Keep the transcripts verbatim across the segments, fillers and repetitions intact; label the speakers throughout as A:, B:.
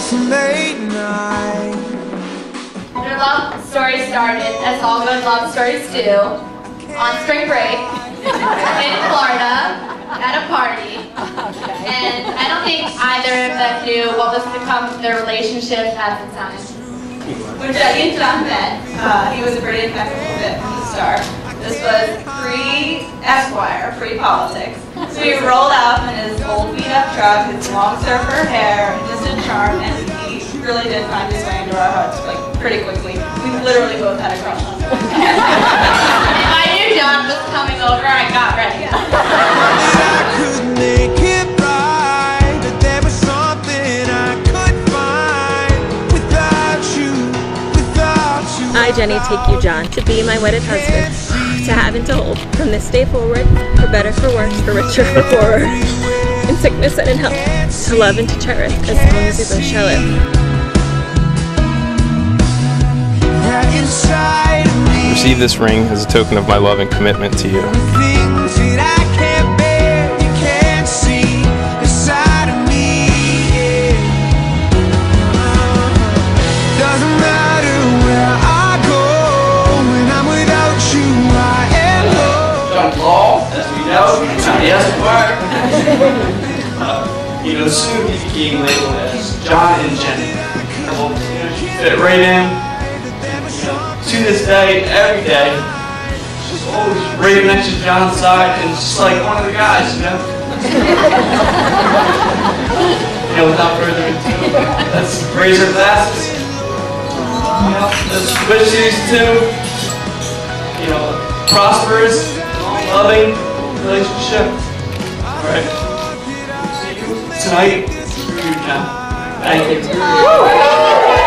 A: late night.
B: Their love story started, as all good love stories do, on spring break in Florida at a party. And I don't think either of them knew what was to become of their relationship at the time.
C: When Jackie and John met, uh, he was a pretty impeccable fit from the start. This was pre-Esquire, pre-politics. So he rolled out in his old beat-up truck, his long surfer hair, distant charm, and he really did find his way into our hearts like pretty quickly. We literally both had a crush on him.
B: If I knew John was coming over, I got ready.
A: I could make it right, but there was something I could find without you, without you.
D: I, Jenny, take you, John, to be my wedded husband, to have and to hold, from this day forward, for better, for worse, for richer, for poorer, in sickness and in health, to love and to cherish, as long as we both shall live.
E: Receive this ring as a token of my love and commitment to you.
A: Things that I can't bear, you can't see inside of me. Doesn't matter where I go, when I'm without you, I am low.
F: John Law, as we know, not the Esquire. uh, you know, soon he became labeled as John and Jenny. Well, you know, she fit right in. To this day, every day, she's always right next to John's side, and just like one of the guys, you know. You know, without further ado, let's raise our glasses. You know, let's wish these two, you know, prosperous, loving relationship. All right. See you tonight through you, John. Thank you.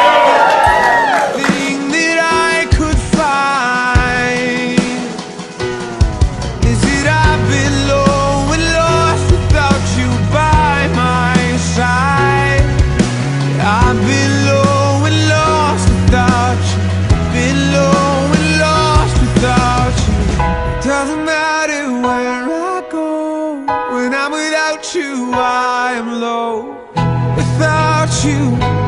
A: I've been low and lost without you. Been low and lost without you. Doesn't matter where I go, when I'm without you, I am low without you.